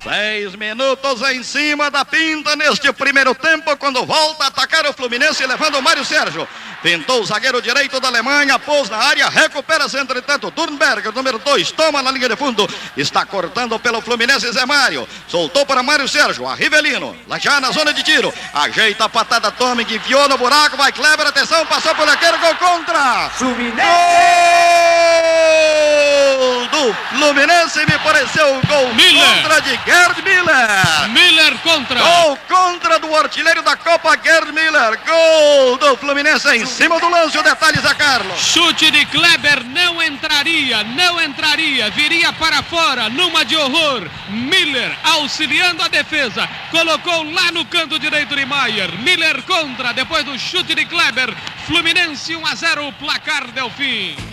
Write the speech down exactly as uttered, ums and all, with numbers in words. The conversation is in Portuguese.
Seis minutos em cima da pinta neste primeiro tempo, quando volta a atacar o Fluminense, levando o Mário Sérgio. Pintou o zagueiro direito da Alemanha, pôs na área, recupera-se entretanto. Thunberg, número dois, toma na linha de fundo. Está cortando pelo Fluminense Zé Mário. Soltou para Mário Sérgio, a Rivelino, lá já na zona de tiro. Ajeita a patada atômica, enfiou no buraco, vai Kleber, atenção, passou por aquele, gol contra. Fluminense! Gol do Fluminense, me pareceu o gol Miller. Contra de Gerd Miller. Miller contra. Gol contra do artilheiro da Copa, Gerd Miller. Gol do Fluminense em cima do lance, o detalhe, Zé Carlos. Chute de Kleber, não entraria, não entraria, viria para fora, numa de horror. Miller auxiliando a defesa, colocou lá no canto direito de Maier. Miller contra, depois do chute de Kleber. Fluminense um a zero, placar Delfim.